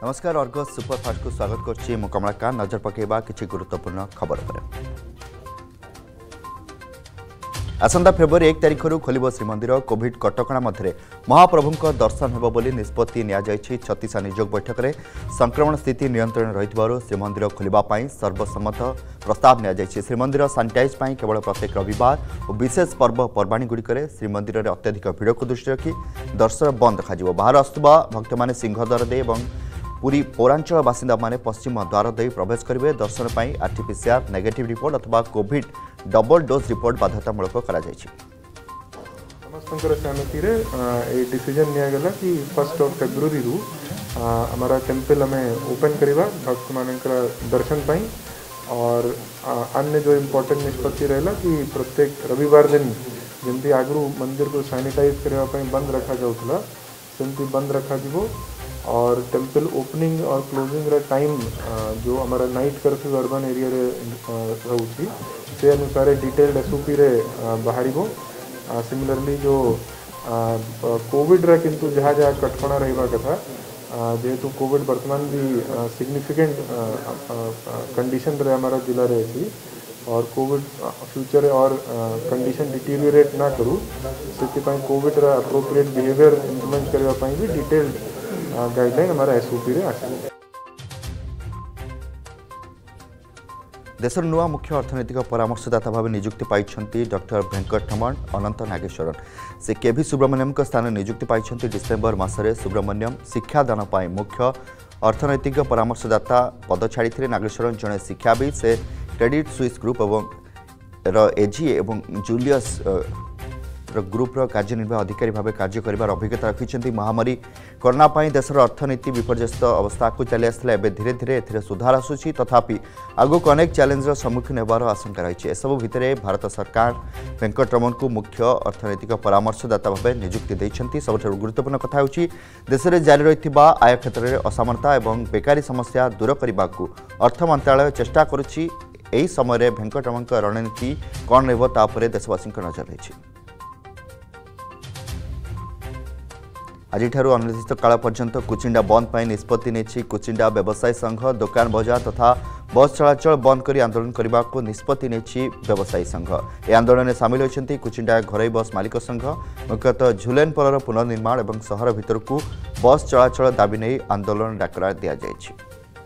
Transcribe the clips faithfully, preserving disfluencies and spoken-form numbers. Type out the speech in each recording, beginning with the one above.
नमस्कार Argus superfast को स्वागत करछि मु कमलाकांत। नजर पकेबा किछि गुरुत्वपूर्ण खबर पर। आसंता फेब्रुआरी एक तारिख खोलिब श्रीमंदिर। कोविड कटकणा मध्य महाप्रभुंक दर्शन हेब बोली निष्पत्ति निया जायछि। छत्तीस नियोग बैठक में संक्रमण स्थिति नियंत्रण रहितबारु श्रीमंदिर खोलिबा पई सर्वसम्मत प्रस्ताव निया जायछि। श्रीमंदिर सानिटाइज पई केवल प्रत्येक रविवार और विशेष पर्व पर्वाणी गुड़िकर श्रीमंदिर में अत्यधिक भिड़ को दृष्टि रखी दर्शन बंद रखा। बाहर आसुवा भक्त मैंने सिंहद्वार दे पूरी पौरांचल बासिंदा माने पश्चिम द्वार दे प्रवेश करेंगे। दर्शन पर आरटीपीसीआर नेगेटिव रिपोर्ट अथवा कोविड डबल डोज रिपोर्ट बाध्यतामूलक करा जायछि। समस्त सहमति रे ए डिसीजन निया गला कि फर्स्ट ऑफ फेब्रुआरी रु हमारा टेम्पल हमें ओपन करिबा भक्त मानकर दर्शन पाई। और अन्य जो इम्पोर्टेंट निष्पत्ति रहला कि प्रत्येक रविवार दिन जमती आगु मंदिर को सैनिटाइज करने बंद रखा जाऊला सेमती बंद रखा जीवो। और टेम्पल ओपनिंग और क्लोजिंग रा टाइम जो हमारा नाइट कर्फ्यू अर्बन एरिया रे रहउछि से अनुसार डिटेल्ड एसओपी रे बाहरिबो। सिमिलरली जो कोविड रा किंतु जहाँ जहाँ कटकणा रहिबा कथा जेहेतु कोविड वर्तमान भी सिग्निफिकेंट कंडीशन रे हमारा जिला रे अछि और कोविड फ्यूचर और कंडीशन डिटेरियोरेट ना करू से कोविड रा अप्रोप्रिएट बिहेवियर इम्प्लीमेंट करबा पई भी डिटेल्ड गाइडलाइन हमारा एसओपी रे आसी। देशर नुआ मुख्य अर्थनैतिक परामर्शदाता भाव नियुक्ति पाई डॉक्टर वेंकटरमण अनंत नागेश्वरन। से केवी सुब्रमण्यम स्थान नियुक्ति पाई डिसेम्बर मसरे। सुब्रमण्यम शिक्षादान पाई मुख्य अर्थनैतिक परामर्शदाता पद छाड़ी नागेश्वरन जड़े शिक्षाविद। से क्रेडिट स्विस ग्रुप और एजी और जूलियस ग्रुपर कार्यनिर्वाह अधिकारी भाव कार्य कर अभिज्ञता रखिंट। महामारी कोरोना पाई देशर अर्थनीति विपर्यस्त अवस्था को चली आसला। एवं धीरे धीरे ए सुधार आसूची तथापि आगक अनेक चैलेंजर सम्मुखीन होबार आशंका रही। एसबू भितर भारत सरकार वेंकटरमण को मुख्य अर्थनैतिक परामर्शदाता भाव नियुक्ति देइछंती। सबुठ गुरुत्वपूर्ण कथा होछि देश में जारी रही आय क्षेत्र में असमानता और बेकारी समस्या दूर करने को अर्थ मंत्रालय चेष्टा करुछि। एही समय वेंकटरमण रणनीति कौन रहबो ता उपरे देशवासी नजर रही। आज अनिर्दिष्ट काल पर्यंत कुचिंडा बंद पर निष्पत्ति नहीं। कुचिंडा व्यवसायी संघ दुकान बजार तथा बस चलाचल बंद कर आंदोलन करने को निष्पत्ति नहीं व्यवसायी संघ। ए आंदोलन में सामिल होती कुचिंडा घरोई बस मालिक संघ मुख्यतः झुलेन पोलर पुनर्निर्माण और सहर भितर को बस चलाचल दाबी नहीं आंदोलन डाकरा दि जाएगी।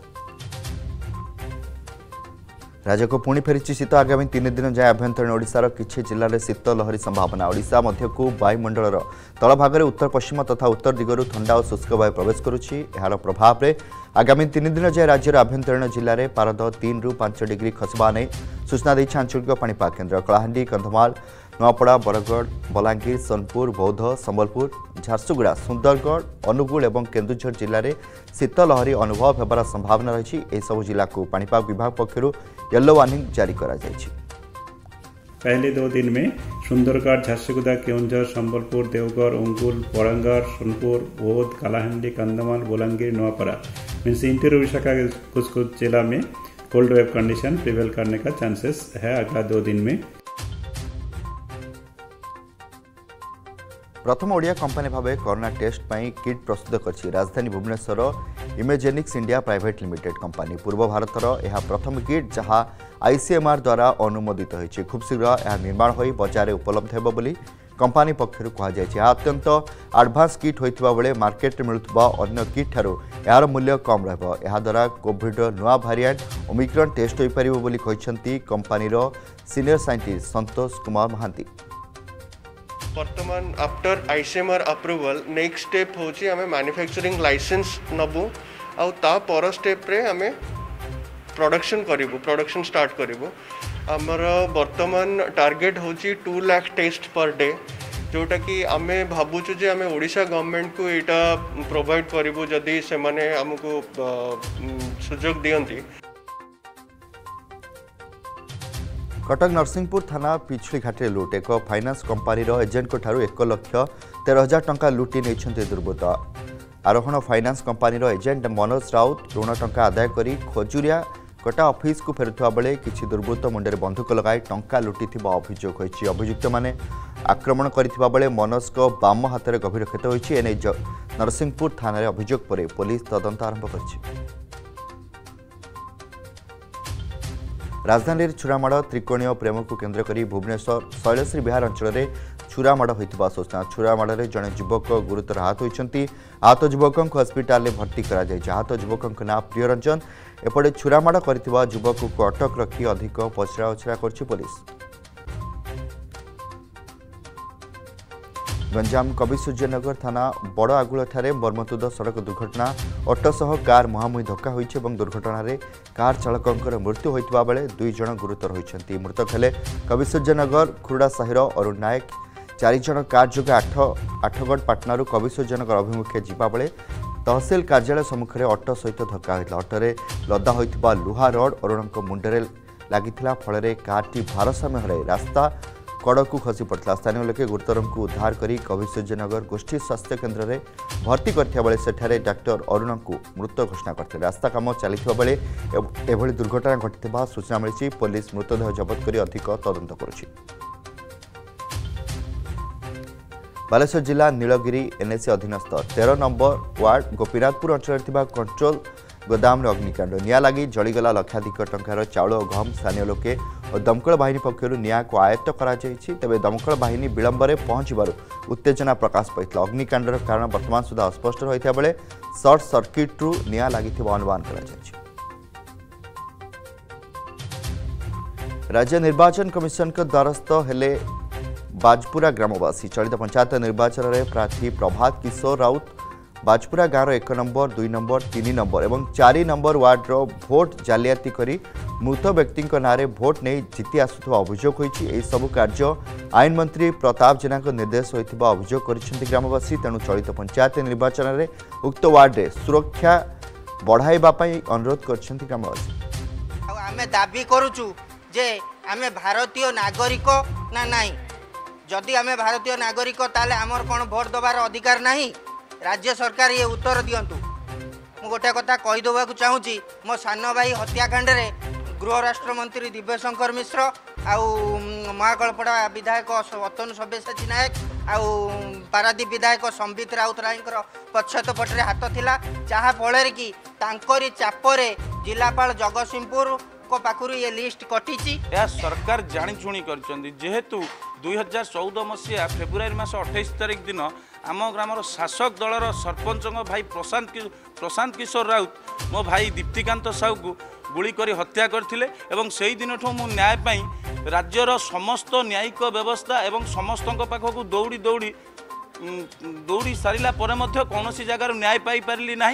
राज्य को पुणी फेरी शीत। आगामी तीन दिन जाए आभ्यंतरीण ओडिशार किछि जिले में शीत लहरी संभावना। ओडिशा मध्य को वायुमंडल तल भाग उत्तर पश्चिम तथा उत्तर दिगरू ठंडा और शुष्क वायु प्रवेश करुछि। यार प्रभाव में आगामी तीन दिन जाए राज्यर आभ्यंतरीण जिले में पारद तीन रु पांच डिग्री खसवा नहीं सूचना देइछि आंचलिक पाणीपाग केन्द्र। कलाहांडी कंधमाल नुआपड़ा बरगढ़ बलांगीर सोनपुर बौद्ध संबलपुर झारसुगुड़ा सुंदरगढ़ अनुगुल और केन्दुझर जिले में शीत लहरी अनुभव होबार संभावना रही। यह सब जिला को पाणीपाग विभाग पक्षर येलो वार्निंग जारी करा जायछि। पहले दो दिन में सुंदरगढ़ झारसुगुड़ा केन्दुझर संबलपुर देवगढ़ ओंगुल बरंगढ़ सोनपुर बौद्ध कलाहांडी कंधमाल बलांगीर नुआपड़ा मीन्स इंटीरियर उड़ीसा का कुछ कुछ जिला में कोल्ड वेव कंडीशन प्रिवेल करने का चांसेस है अगला दो दिन में। प्रथम ओडिया कंपनी भाव कोरोना टेस्ट पाई किट प्रस्तुत कर राजधानी Bhubaneswar Imagenics India private limited company. पूर्व भारतर यह प्रथम किट जहां आईसीएमआर द्वारा अनुमोदित होइछि। खूब शीघ्र यह निर्माण हो बजार उपलब्ध हेबो बोली कंपनी पक्षर कहुଯାଇଛି। यह अत्यंत एडवांस किट होइतिबा बेले मार्केट में मिलुवा अन्य किट ठारू यार मूल्य कम रहबो। यह द्वारा कोविड नुआ वेरिएंट ओमिक्रॉन टेस्ट हो पारिबो बोली कहिसंती कंपनीर सीनियर साइंटिस्ट संतोष कुमार महांती। वर्तमान after ICMR approval next step होची हमें मैन्युफैक्चरिंग लाइसेंस नबू आउ ता पर स्टेप रे हमें प्रोडक्शन करिवो प्रोडक्शन स्टार्ट करिवो। हमर वर्तमान टार्गेट होची two lakh test per day जोटा कि आमे भाबुछु जे हमें ओडिशा गवर्नमेंट को एटा प्रोवाइड करिवो जदी से माने हमको सुजोग दियंती। कटक नरसिंहपुर थाना पिछली घाटे लुट। एक फाइनान्स कंपनी एजेंट को ठारू एक लक्ष तेरह हजार टंका लुटि नहीं दुर्बृत्त। Arohan finance company agent Manoj Raut ऋण टंका आदाय कर खजुरिया कटा ऑफिस को फेरुवा बेले किसी दुर्बृत्त मुंडे बंधुक लगाई टंका लुटि अभियोग होती। अभियुक्त मैंने आक्रमण करथिबा बेले मनोज को बाम हाथ में गभीर क्षत होती। नरसिंहपुर थाना अभियोग पर पुलिस तदंत आरंभ कर। राजधानी छुरामाड़ त्रिकोणीय प्रेम को केन्द्र कर भुवनेश्वर शैलश्री विहार अंचल में छुरामाड़ होता सूचना। छुरामाड़ में जड़े युवक गुरुतर आहत होती। आहत युवक हस्पिटाल में भर्ती कर। आहत युवक नाम प्रियरंजन। एपटे छुरामाड़ कर युवक को अटक रखी अधिक पचराउचरा कर पुलिस। गंजाम कविसूर्यनगर थाना बड़ आगुल बर्मतुद सड़क दुर्घटना। ऑटो सह कार मुहांमुही धक्का होइछि एवं दुर्घटना रे कार चालकंकर मृत्यु होइतबा बेले दुई जण गुरुतर होइछन्ति। मृतक हेले कविसूर्यनगर खुरडा साहिर अरुण नायक। चारि जण कार जोगे आठ आठगढ़ पाटनारू कविसूर्यनगर अभिमुखे जिबा बेले तहसिल कार्यालय सम्मुखें ऑटो सहित धक्का होइतला। ऑटोरे लदा होइतबा लुहा रड अरुणक मुंडरे लागिथिला। फଳରେ कारटी भारसाम्य हराई रास्ता कड़क खसी पड़ा। स्थानीय लोके गुरुतर को उद्धार कर कविसूर्यनगर गोष्ठी स्वास्थ्य केन्द्र में भर्ती करते डाक्टर अरुण को मृत घोषणा करते। रास्ता कम चलता बेले एभली दुर्घटना घटी सूचना मिली। पुलिस मृतदेह जबत कर अधिक तदंत करुछि। बालेश्वर जिला नीलगिरी एनएसी अधीनस्थ तेरह नंबर वार्ड गोपीनाथपुर अंचल कंट्रोल गोदाम अग्निकांड। निया लगी जलीगला लक्षाधिक टंकार चाउल और गहम। स्थानीय लोके और दमकल बाहिनी पक्षर निया को आयत्त करा जायछि। तेबे दमकल बाहिनी विलंबरे पहुंचबारु उत्तेजना प्रकाश पाइतला। अग्निकांडर कारण वर्तमान सुधा अस्पष्ट होइता बेले शॉर्ट सर्किट रु निया लागिथिबा अनुमान करा जायछि। राज्य निर्वाचन कमिशन के द्वारस्थ हेले बाजपुरा ग्रामवासी। चलित पंचायत निर्वाचन में प्रार्थी प्रभात किशोर राउत बाजपुरा गाँव एक नंबर दुई नंबर तीन नंबर और चार नंबर वार्डर भोट जालियाती करी मृत व्यक्ति नारे भोट नहीं जीति आसुवा अभियोग होती। यह सबू कार्य आईन मंत्री प्रताप जेना निर्देश होता अभियोग कर ग्रामवासी। तेणु चलित पंचायत निर्वाचन में उक्त वार्डे सुरक्षा बढ़ाई अनुरोध कर ग्रामवासी। आमे दाबी करूचु जे आमे भारतीय नागरिक ना नहीं। जदि आमे भारतीय नागरिक ताले आमर कोन भोट दबार अधिकार नहीं। राज्य सरकार ये उत्तर दिंतु। मु गोटे कथा कहीदेवा चाहूँगी मो सान भाई हत्याकांड रे गृह राष्ट्र मंत्री दिव्यशंकर मिश्र आउ महाकल्पड़ा विधायक अतनु सब्यसाची नायक आउ पारादीप विधायक संबित राउत राय पश्चात पटे हाथ थिला। जहाँ फल कि तांकरी चापरे जिलापाल जगतसिंहपुर को पाखुर ये लिस्ट कटिची। यह सरकार जाणीशुणी कर जेहेतु दुई हजार चौदह मसीहा फेब्रुआरी मास अठाईस तारिख दिन आम ग्रामर शासक दलर सरपंच भाई प्रशांत प्रशांत किशोर राउत मो भाई दीप्तिकांत साहू को गुली करी हत्या करथिले एवं सेही दिन ठो मु न्याय पाई राज्यर समस्त न्यायिक व्यवस्था एवं समस्तक पाखक दौड़ी दौड़ी दौड़ी सारिला परे मध्य कौनसी जगार न्याय पाई पारिली नाही।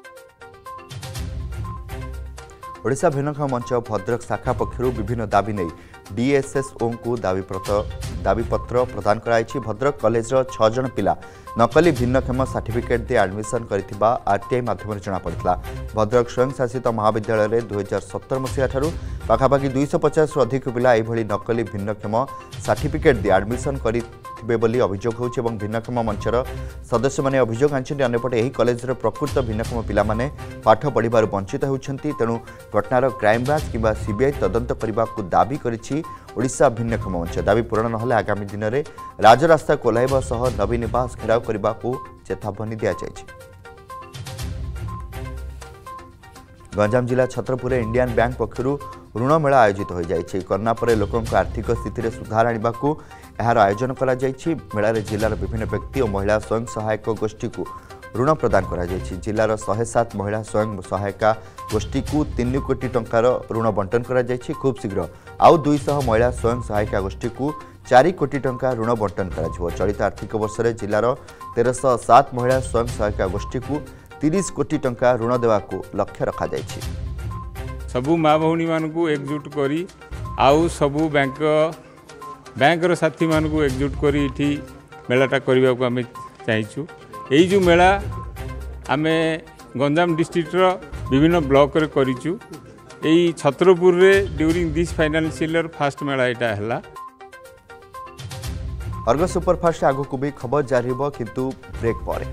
ओडिशा भिन्नक्षम मंच भद्रक शाखा पक्षर विभिन्न दाबी नहीं डीएसएसओ को दाबीपत्र प्रदान कराई। भद्रक कॉलेज छह जन पिला नकली भिन्नक्षम सर्टिफिकेट दे एडमिशन करथिबा आरटीआई माध्यम जनापड़ा। भद्रक स्वयं शासित महाविद्यालय में दुई हजार सतर मसीहा ठारू पाखापाखि दुईश पचास अधिक पिला यह नकली भिन्नक्षम सर्टिफिकेट दे एडमिशन कर अभियोग होछि। भिन्नक्षम मंचर सदस्य मैंने अभियोग आनी। अन्यपटे यही कॉलेज प्रकृत भिन्नक्षम पिला माने पाठ पढ़िबार वंचित होउछन्ति। तेणु घटनार क्राइमब्रांच किंबा सीबीआई तदंत करने को दाबी करिछि ओडिशा भिन्नक्षम मंच। दाबी पूरण नहले आगामी दिन में राजरास्ता कोल्हाइबा सह नवीन निवास घेराव करने को चेतावनी दिया जायछि। गंजाम जिला छतरपुर इंडियन बैंक पक्षर ऋण मेला आयोजित हो जाएगी। कोरोना पर लोकों आर्थिक स्थिति में सुधार आने को यार आयोजन करा जायछि। मेलार जिलार विभिन्न व्यक्ति और महिला स्वयं सहायक गोष्ठी को ऋण प्रदान करा जायछि। जिलार शहे सात महिला स्वयं सहायिका गोष्ठी को तीन कोटी टंकार ऋण बंटन करा जायछि। खूब शीघ्र आउ दुईश महिला स्वयं सहायिका गोष्ठी को चार कोटी टंका ऋण बंटन करा। चलित आर्थिक वर्ष में जिलार तेरश सात महिला स्वयं सहायिका गोष्ठी को तीस कोटी टंका ऋण देवा को लक्ष्य रखा जायछि। सबू माँ भौणी मान को एकजुट करी आउ सबू बैंक बैंकर साथी मान को एकजुट करी इठी मेलाटा करने को आम चाहूँ। यही जो मेला आम गंजाम डिस्ट्रिक्टर विभिन्न ब्लॉक रे करिचु। यही छतरपुर रे during this financial year fast मेला यहाँ है। अर्गस सुपरफास्ट आगु को भी खबर जारी हो किंतु ब्रेक पर।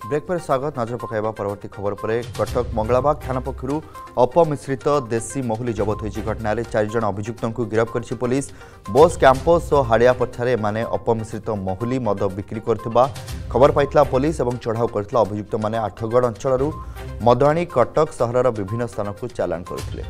ब्रेक पर स्वागत। नजर पकाइबा परवर्ती खबर पर कटक मंगलाबाग थाना पक्षरु अपमिश्रित देशी महुली जबत होइछि। घटना चार जन अभियुक्तों को गिरफ्त करछि पुलिस। बस कैंपस और हाड़ियापठारे माने अपमिश्रित महुली मद बिक्री करथिबा खबर पाइथिला पुलिस और चढ़ाऊ करथिला अभियुक्त माने आठगढ़ अंचल मद आनी कटक सहरर विभिन्न स्थान को चालान करथिले।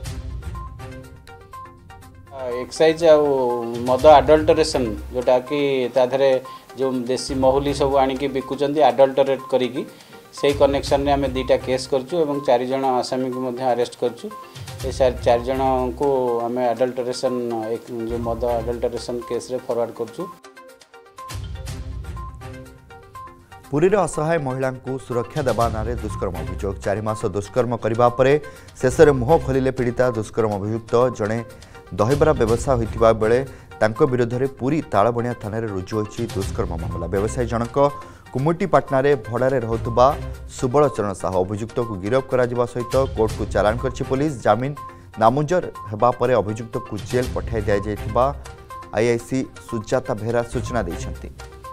एक्साइज आ मद आडल्टरेसन जोटा कि ताधरे जो देशी महुली सब आनिकी बिकुचंदी आडल्टरेट करिकी से कनेक्शन में आम दुईटा केस करचु एवं चार जन आसामी को मध्य अरेस्ट करचु। ए चार जन को आम आडल्टरेसन एक जो मद आडल्टरेसन केस रे फॉरवर्ड करचु। पुरीर असहाय महिला को सुरक्षा देवा नारे दुष्कर्म अभियोग। चार मास दुष्कर्म करने पर शेष में मुह खोलिले पीड़िता। दुष्कर्म अभियुक्त जड़े दहीबरा व्यवसाय होता बेले तांको विरोध में पुरी तालबणिया थाना रुजु होती दुष्कर्म मामला। व्यवसायी जनक कुमुटीपाटना भड़ारे रहुतबा सुबल चरण साहू अभियुक्त को गिरफ्त करा सहित कोर्ट को चालान करछि पुलिस। जमीन नामंजूर हेबा परे अभियुक्त को जेल पठाई दिया जायथिबा आईआईसी सुजाता बेहरा सूचना दैछंती।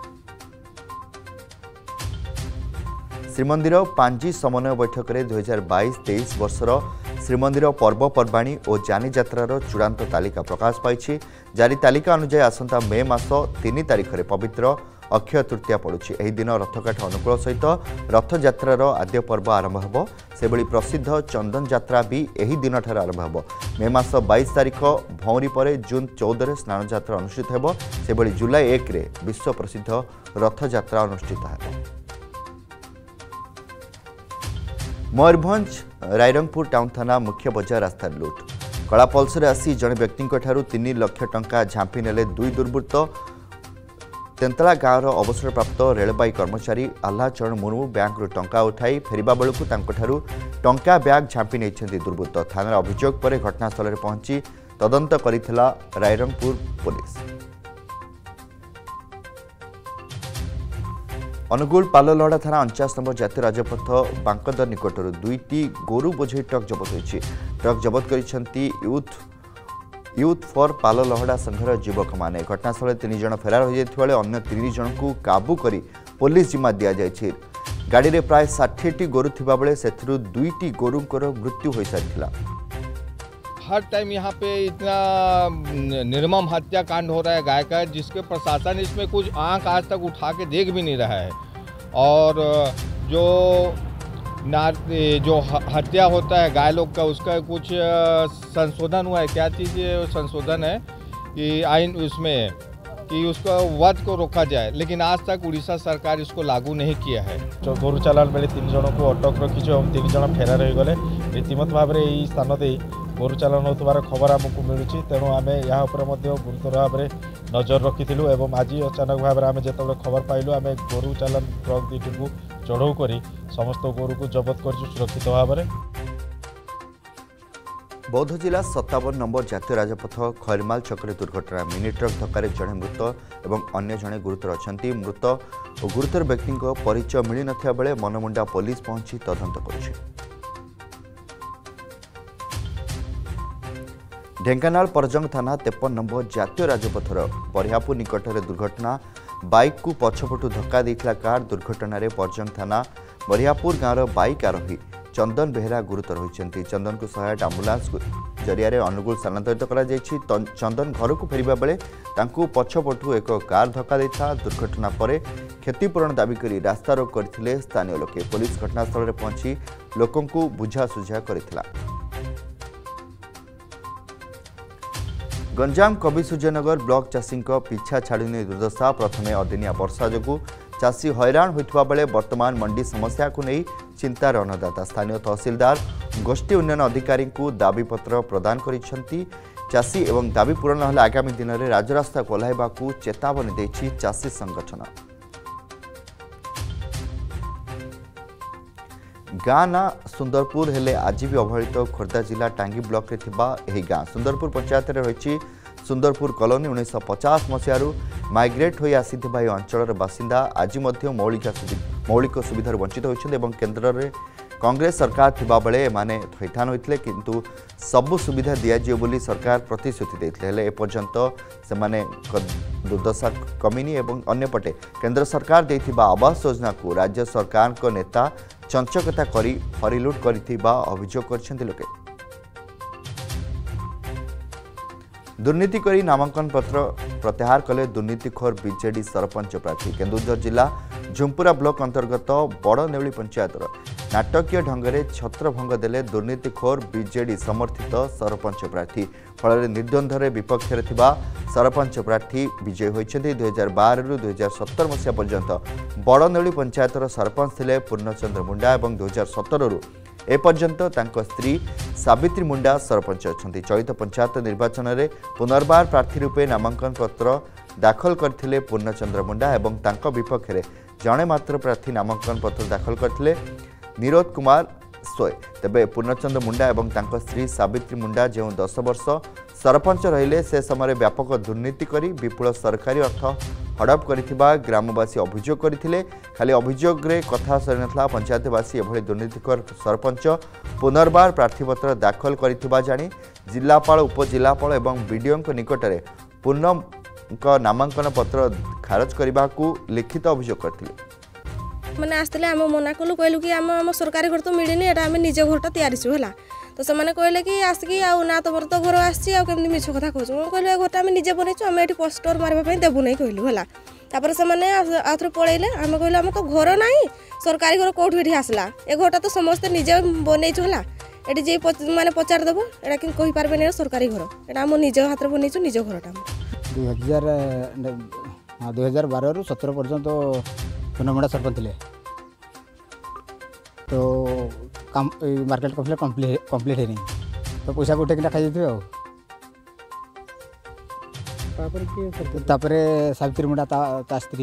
श्रीमंदिर पांजी समन्वय बैठक में दुई हजार बाईस तेईस वर्षर श्रीमंदिर पर्वपर्वाणी और जानी यात्रार चूड़ांत तालिका प्रकाश पाई। जारी तालिका अनुसार आसंता मे मास तीन तारिख में पवित्र अक्षय तृतीया पड़ुछि। एही दिन रथकाठ अनुकूल सहित रथयात्रार आद्य पर्व आरंभ हो। सेबड़ी प्रसिद्ध चंदन यात्रा भी एही दिन ठार आरंभ हो। मे मास बाईस तारिख भौरी पर जून चौदह स्नान यात्रा अनुष्ठित हो। सेबड़ी जुलाई एक रे विश्व प्रसिद्ध रथयात्रा अनुष्ठित हो। मयूरभंज रायरंगपुर टाउन थाना मुख्य बजार रास्ता लुट। कला पल्सरे आसी जड़े व्यक्ति तीन लाख टंका झांपी नेले दुई दुर्बृत्त। तेंतला गाँवर अवसरप्राप्त रेलबाई कर्मचारी आल्हाचरण मुर्मू बैंक टंका उठाई फेरिबा बेलू टंका ब्याग झांपी नहीं दुर्बृत्त। थाना अभियोग पर घटनास्थल में पहुंची तदंत करिथिला रायरंगपुर पुलिस। अनुगुल पाललहड़ा थाना अणचाश नंबर जातीय राजपथ बांकदर निकटर दुईटी गोरु बोझई ट्रक जबत होइछि। ट्रक जबत करिसेंती यूथ यूथ फॉर पाललहड़ा संघर युवक माने। घटनास्थल तीन जन फेरार हो जाइथिबा बेले अन्य तीन जन को काबू करी पुलिस जिम्मा दिया जाइछि। गाड़ी रे प्राय साठ टी गोरु थिबा बेले सेथरु दुईटी गोरुंकर मृत्यु हो सारिथिला। हर टाइम यहाँ पे इतना निर्मम हत्याकांड हो रहा है गाय का, जिसके प्रशासन इसमें कुछ आंख आज तक उठा के देख भी नहीं रहा है। और जो नार जो हत्या होता है गाय लोग का, उसका कुछ संशोधन हुआ है। क्या चीज़ संशोधन है कि आइन उसमें कि उसको वध को रोका जाए, लेकिन आज तक उड़ीसा सरकार इसको लागू नहीं किया है। जो गोरु चालान बेले तीन जन को अटक रखी तीन जन फेरार हो गले। रीतिमत भाव में यही स्थान दे गोरु चालान होतार खबर आमको मिलूँ। तेणु आम या गुरुतर भाव में नजर रखीलु एवं आज अचानक भाव में आम जो खबर पाइलु आम गोरु चालान ट्रक दुईटी को चढ़ऊ कर समस्त गोरु को जबत कर सुरक्षित भाव में। बौद्ध जिला सत्तावन नंबर जातीय राजपथ खैरमाल छकरे दुर्घटना। मिनी ट्रक धक्का जड़े मृत और अन्य जड़े गुरुतर अच्छा। मृत और गुरुतर व्यक्ति परिचय मिल नथिबा बेले मनमुंडा पुलिस पहुंची तदंत करुछि। ढेंकानाल परजंग थाना तेपन नंबर जातीय राजपथर बरियापुर निकट में दुर्घटना। बाइक को पछपटू धक्का देइथिला कार। दुर्घटना रे परजंग थाना बरियापुर गाँवर बाइक आरोही चंदन बेहरा गुरुतर होइछन्ति। चंदन को सहायता आम्बुलांस जरिया अनुगुल स्थानांतरित करा जायछि। चंदन घर को फेरिबा बेले तांकू पछपटू एक कार धक्का देइथा। दुर्घटना पर क्षतिपूरण दाबी करी रास्ता रोक करथिले स्थानीय लोके। पुलिस घटनास्थल में पहुंची लोकों को बुझासुझा करथिला। गंजाम कविसूर्यनगर ब्लॉक चाषी पिछा छाड़ुनी दुर्दशा। प्रथमे अदिनिया वर्षा जोगु चाषी हैरान होता बेले वर्तमान मंडी समस्या को नहीं चिंतार अन्नदाता। स्थानीय तहसीलदार गोष्ठी उन्नयन अधिकारी को दाबीपत्र प्रदान करिसेंती चाषी एवं दाबी पूरण नहले आगामी दिन में राजरास्ता कोल्हाइबा को चेतावनी देछि चाषी संगठन। गाँ ना सुंदरपुर हेले आज भी अवहेलित खोर्धा जिला टांगी ब्लॉक रे थिबा एही गाँ सुंदरपुर पंचायत रे रही सुंदरपुर कॉलोनी उन्नीस पचास मसीह माइग्रेट होई आसीथिबा अंचल बासिंदा आज मौलिक मौलिक सुविधार वंचित होइछन्ते एवं केन्द्र में कांग्रेस सरकार थिबा बेले माने थैथान होइतले किंतु सबु सुविधा दिया जियो बोली सरकार प्रतिश्रुति देथिले हेले एपर्यंत से माने दुर्दशा कमिनी एवं अन्यपटे केंद्र सरकार देथिबा आवास योजना को राज्य सरकार को नेता चंचकता करी हरिलुट करिथिबा अभियोग करछन्ति लोके दुर्नीति करी नामांकन पत्र प्रत्याहार कले दुर्नीतिखोर बीजेडी सरपंच प्रार्थी केन्दुझर जिला झुम्पुरा ब्लॉक अंतर्गत बड़ नेवली पंचायतर नाटकीय ढंगरे छत्रभंग देले दुर्नीतिखोर बीजेडी समर्थित सरपंच प्रार्थी फल निर्द्वंद्व विपक्ष सरपंच प्रार्थी विजयी होती दुई हजार बार रु दुई हजार सतर मसीहा पर्यंत बड़ नेवली पंचायतर सरपंच थे पूर्णचंद्र मुंडा और दुई हजार सतर रु एपर्यंत तांको स्त्री सावित्री मुंडा सरपंच अच्छा चलित पंचायत निर्वाचन में पुनर्बार प्रार्थी रूपे नामांकन पत्र दाखल करथिले पूर्णचंद्र मुंडा एवं तांको विपक्ष में जड़े मात्र प्रार्थी नामांकन पत्र दाखल करथिले निरोध कुमार सोय तेबे पूर्णचंद्र मुंडा एवं तांको स्त्री सावित्री मुंडा जो दस वर्ष सरपंच रहिले से समय व्यापक दुर्नीति करी विपुल सरकारी अर्थ हड़प करिथिबा ग्रामवासी अभियोग करथिले खाली अभियोग रे कथा सरी नथला पंचायतवासी एभली दुर्नीतिकर सरपंच पुनर्बार प्रार्थीपत्र दाखल करिथिबा जानी जिलापाल उपजिलापाल एवं बीडीओ निकट में पूर्णम नामांकन पत्र खारज करने को लिखित अभियोग करथिले मैंने आसते आम मना कलु कहलु कि आम आम सरकारी घर तो मिलनी एटा आम निज घरटा तैयारीचु है तो से कहले कि आसिक ना तुम तो घर आसमी मिछ कथा कहूँ मैं कहलु घरटा आम निजे बनईचु आम ये पोस्टर मारवाई देवु नहीं कहलु है तापर से आउे पलैले आम कहलु आम तो घर ना सरकारी घर कौट ये आसला ए घरटा तो समस्ते निजे बनईचु है ये जी मैंने पचार देव एटा कि कहींपारे सरकारी घर एटा आम निज हाथ में बनईचु निज घरटा दुई हजार हाँ दुई हजार बार रु सतर पर्यंत पूर्णमुंडा सरपंच थे तो काम मार्केट कम्प्लीट कम्प्लीट है नहीं तो पैसा उठे खाई थे तापरे सावित्री मुंडा ता, ता स्त्री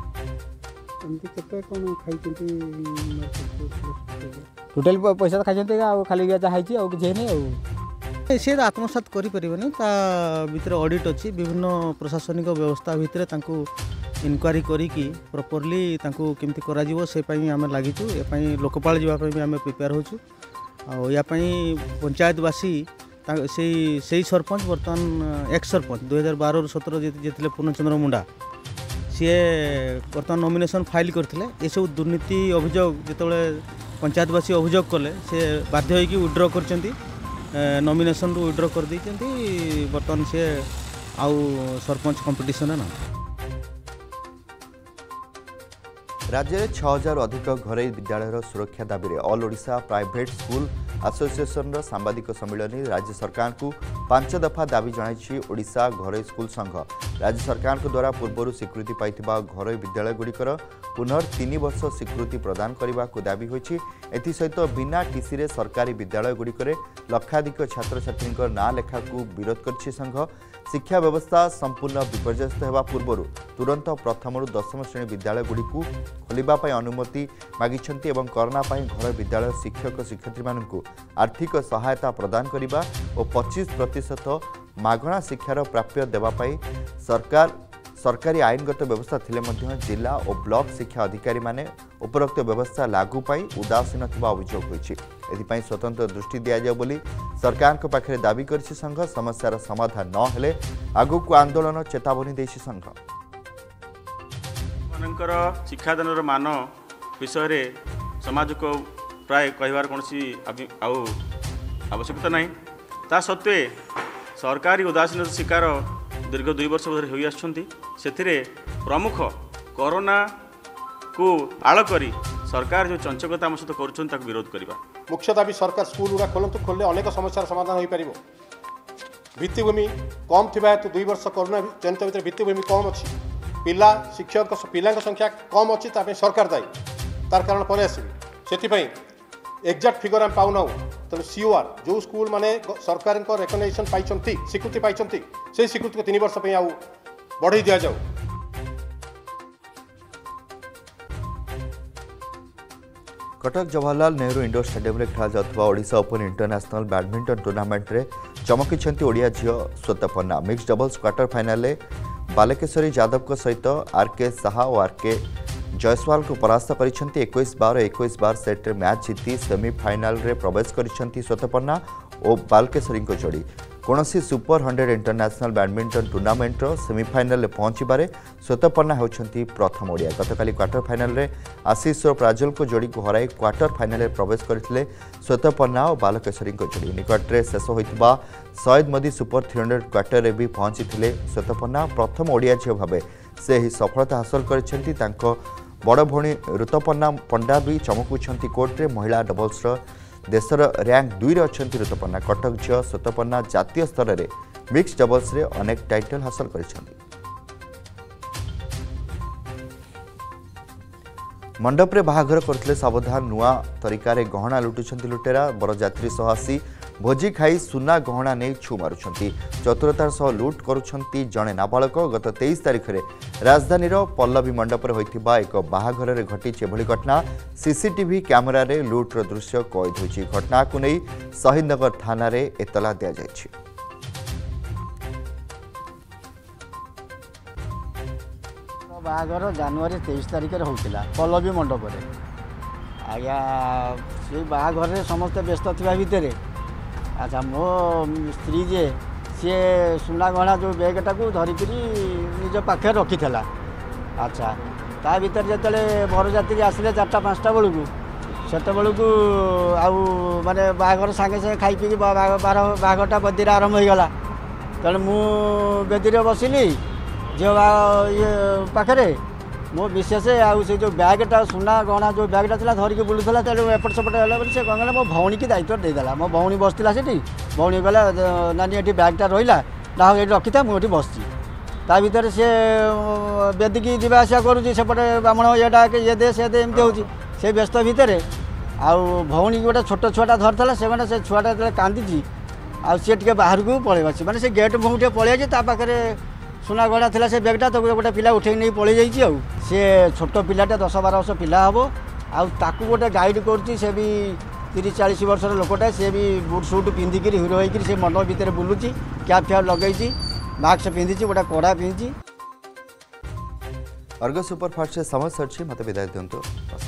टोटाल पैसा खाई खाली जहाँ किसी नहीं सी आत्मसात करें ता भीतर ऑडिट अच्छी विभिन्न प्रशासनिक व्यवस्था भितर इनक्वारी करी प्रॉपर्ली केमती करा से आम लगिचु ये लोकपाल जावाई आम प्रिपेयर होचु या पंचायतवासी से सरपंच बर्तमान एक्स सरपंच दुई हजार बार सतर जीते पूर्णचंद्र मुंडा सी बर्तमान नॉमिनेशन फाइल करते ये सब दुर्नीति अभियोग जिते पंचायतवासी अभियोग कले से बाध्य होगी विड्र कर नॉमिनेशन रू विड्र कर बर्तमान सी आउ सरपंच कंपटीशन ना राज्य में छह हजार अधिक घरोई विद्यालय सुरक्षा दाबी में all Odisha private school association सांबादिक सम्मिलन राज्य सरकार को पांच दफा दाबी जनाई ओडिशा घरोई स्कूल संघ राज्य सरकार द्वारा पूर्व स्वीकृति पाई घरोई विद्यालय गुड़िकर पुनर् तीन वर्ष स्वीकृति प्रदान करने को दाबी होती एसत बिना टीसी रे सरकारी विद्यालय गुड़िकर लक्षाधिक छात्र छात्री ना लेखा को विरोध कर संघ शिक्षा व्यवस्था संपूर्ण विपर्यस्त होगा पूर्व तुरंत प्रथम दशम श्रेणी विद्यालय गुड़ी खोलने अनुमति मागिछन्ति एवं कोरोना घर विद्यालय शिक्षक शिक्षयित्री मानू आर्थिक सहायता प्रदान करने और पच्चीस प्रतिशत मागणा शिक्षार प्राप्य देवाई सरकार सरकारी आईनगत व्यवस्था थिले मध्य जिला और ब्लॉक शिक्षा अधिकारी माने उपरोक्त व्यवस्था लागू पाई उदासीन थिबा अभियोग होइछि एथिपाई स्वतंत्र दृष्टि दिया जाय बोली सरकार को पाखरे दाबी करछि संघ समस्यार समाधान न हेले आगु को आंदोलन चेतावनी देछि संघ मानकर शिक्षादानर मान विषय रे समाज को प्राय कहबार कोनसी आउ आवश्यकता नहीं ता सत्वे सरकारी उदासीनता शिकार दीर्घ दुई वर्ष धरी होई आछंती सेथिरे प्रमुख कोरोना को आड़ करी सरकार जो चंचकता आम सहित कर विरोध करवा मुख्य दाबी सरकार स्कूल गुड़ा खोलतु खोलले अनेक समस्यार समाधान हो पार भित्तिभूमि कम थी हेतु दुई वर्ष कोरोना जनित भितर भित्तिभूमि कम अच्छी पिला शिक्षक पिला संख्या कम अच्छी सरकार दायी तार कारण पर आसबि से एक्जाक्ट फिगर आम पाऊना तेणु सीओआर जो स्कूल माने सरकार रेकग्नाइजेशन पाई स्वीकृति पाई से स्वीकृति को तीन वर्ष आउ बढ़ई दि जाऊ कटक जवाहरलाल नेहरू इंडोर स्टेडियम में खेल जाउथबा Odisha open international badminton tournament रे चमकी ओडिया झील Shwetaparna mix doubles quarter final Balkeshwari Yadav सहित आर के साहा और आर के जयसवाल को परास्त करिसेंती इक्कीस बार इक्कीस बार सेट मैच जीति सेमीफाइनल रे प्रवेश करिसेंती श्वेतपर्णा और बालकेश्वरी को जोड़ी कौनसी super hundred international badminton tournament semifinal पहुंचबारे श्वेतपर्णा होती प्रथम ओडिया गतकाली क्वार्टर फाइनल रे आशीष और प्राजल को जोड़ी को हराई क्वार्टर फाइनल में प्रवेश करते श्वेतपर्णा और बालकेश्वरी को जोड़ी निकट में शेष होता Syed Modi super three hundred quarter में भी पहुंची श्वेतपर्णा प्रथम ओडिया झील भाव से ही सफलता हासिल कर बड़ भौणी ऋतुपर्णा पंडा भी चमकुंट कोर्टे महिला डबल्स देशर रैंक दुई रे अच्छी ऋतुपर्णा कटक झील श्वेतपर्णा जातीय स्तर में मिक्स डबल्स रे अनेक टाइटल हासिल कर मंडप रे बाहाघर करथिले सावधान नुआ तरीका गहना लुटुछंती लुटेरा बरजात्री सह आसी भोजी खाई सुना गहना नहीं छु मारुछंती चतुरतार सह लुट करुछंती जड़े नाबालक गत तेईस तारिख में राजधानी पल्लवी मंडप रे होइथिबा एक बाहाघर रे घटिछि एभली घटना सीसीटीवी कैमेरा रे लुट्र दृश्य कैद होइछि घटना को नहीं शहीदनगर थाना रे एतला दिया जाइछि। बाहाघर जनवरी तेईस तारिख में होता पल्लवी मंडप रे आज्ञा से बाहाघर रे समस्त व्यस्त थिबा भितर अच्छा मो स्त्री जे सी सुना गहना जो बैगटा को धरिकी निज पाखे रखी था अच्छा ता भीतर जिते बरजात्री आसिले चार्टा पाँचटा बेलू से बेलू आउ माने बाहाघर सांगे सांगे खाई पी बाहाघरटा बेदीरे आरंभ हो गला तेणु मु बेदी बसिली झील ये पाखे मो विशेष आउ से जो बैगटा सुना गहना जो बैगटा था धरिकी बुलूला तेणु एपट सेपट है से कौन कहला मो भौणी की दायित्व देदेला मो भौणी बसला से भौणी कहला नानी ये बैगटा रहा ना ये रखी था मुझे बस ता भर सी बेदिकी जावा आसा करुँच सेपटे ब्राह्मण येटा ये दे से दे एमती हो से व्यस्त भितर आउ भौणी गोटे छोट छुआटा धरता से से छुआटा जो कांदी आउ सी टे बाहर को पलैबा माने से गेट मुँह टे पलैया पाखे सुना गहना था से बैगटा तो गोटे पिला उठे नहीं पलि जाइए सी छोट पिलाटे दस बार वर्ष पिला हम आउ गोटे गाइड कर भी तीस चालीस वर्षर लोकटा सी भी बुट सुट पिंधिक हिरो होकर से मंडप भितर बुलूची कैप फैप लगे मास्क पिंधि गोटे कड़ा पिंधि। अर्गस सुपरफास्ट से समय सर मत विदाय दिंतु।